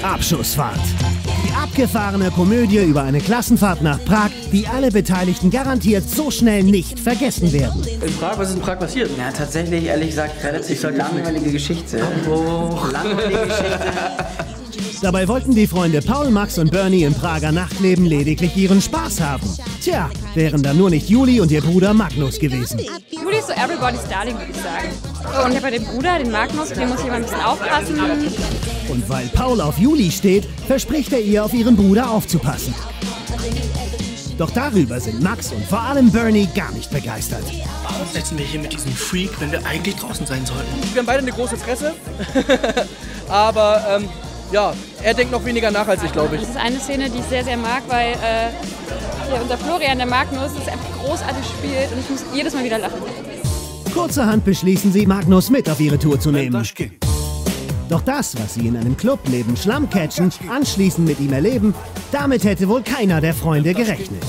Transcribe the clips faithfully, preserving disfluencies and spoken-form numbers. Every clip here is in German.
Abschussfahrt. Die abgefahrene Komödie über eine Klassenfahrt nach Prag, die alle Beteiligten garantiert so schnell nicht vergessen werden. In Prag? Was ist in Prag passiert? Ja, tatsächlich, ehrlich gesagt, relativ langweilige Geschichte. Oh. Langweilige Geschichte. Dabei wollten die Freunde Paul, Max und Bernie im Prager Nachtleben lediglich ihren Spaß haben. Tja, wären da nur nicht Juli und ihr Bruder Magnus gewesen. Juli ist so everybody's darling, würde ich sagen. Und ich habe ja den Bruder, den Magnus, den muss ich immer ein bisschen aufpassen. Und weil Paul auf Juli steht, verspricht er ihr, auf ihren Bruder aufzupassen. Doch darüber sind Max und vor allem Bernie gar nicht begeistert. Warum setzen wir hier mit diesem Freak, wenn wir eigentlich draußen sein sollten? Wir haben beide eine große Fresse, aber ähm, ja, er denkt noch weniger nach als ich, glaube ich. Das ist eine Szene, die ich sehr, sehr mag, weil äh, hier unser Florian, der Magnus, das einfach großartig spielt und ich muss jedes Mal wieder lachen. Kurzerhand beschließen sie, Magnus mit auf ihre Tour zu nehmen. Doch das, was sie in einem Club neben Schlammcatchen anschließend mit ihm erleben, damit hätte wohl keiner der Freunde gerechnet.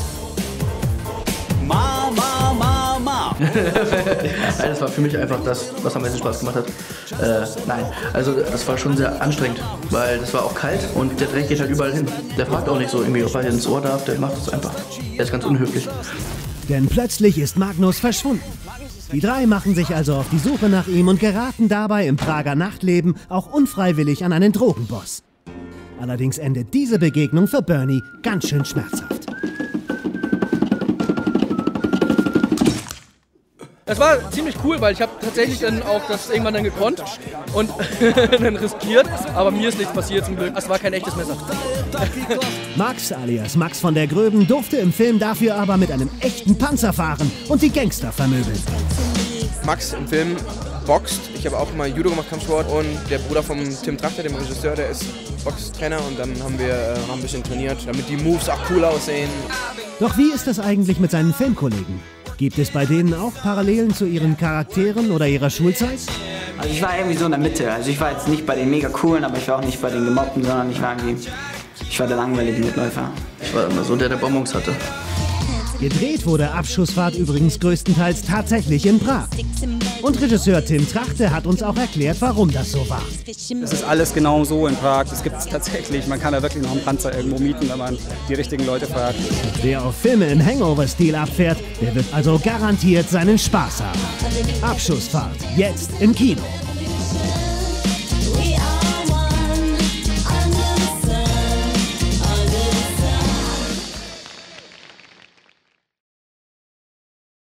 Ma, ma, ma, ma. Nein, das war für mich einfach das, was am meisten Spaß gemacht hat. Äh, nein, also das war schon sehr anstrengend, weil das war auch kalt und der Dreck geht halt überall hin. Der fragt auch nicht so irgendwie, ob er ins Ohr darf, der macht es einfach. Er ist ganz unhöflich. Denn plötzlich ist Magnus verschwunden. Die drei machen sich also auf die Suche nach ihm und geraten dabei im Prager Nachtleben auch unfreiwillig an einen Drogenboss. Allerdings endet diese Begegnung für Bernie ganz schön schmerzhaft. Das war ziemlich cool, weil ich habe tatsächlich dann auch das irgendwann dann gekonnt und dann riskiert, aber mir ist nichts passiert zum Glück. Es war kein echtes Messer. Max alias Max von der Gröben durfte im Film dafür aber mit einem echten Panzer fahren und die Gangster vermöbeln. Max im Film boxt. Ich habe auch mal Judo gemacht, Kampfsport, und der Bruder von Tim Trachter, dem Regisseur, der ist Boxtrainer, und dann haben wir äh, haben ein bisschen trainiert, damit die Moves auch cool aussehen. Doch wie ist das eigentlich mit seinen Filmkollegen? Gibt es bei denen auch Parallelen zu ihren Charakteren oder ihrer Schulzeit? Also ich war irgendwie so in der Mitte. Also ich war jetzt nicht bei den mega coolen, aber ich war auch nicht bei den Gemobbten, sondern ich war irgendwie, ich war der langweilige Mitläufer. Ich war immer so der, der Bonbons hatte. Gedreht wurde Abschussfahrt übrigens größtenteils tatsächlich in Prag. Und Regisseur Tim Trachte hat uns auch erklärt, warum das so war. Es ist alles genau so in Prag. Das gibt es tatsächlich. Man kann da wirklich noch einen Panzer irgendwo mieten, wenn man die richtigen Leute fragt. Wer auf Filme im Hangover-Stil abfährt, der wird also garantiert seinen Spaß haben. Abschussfahrt, jetzt im Kino.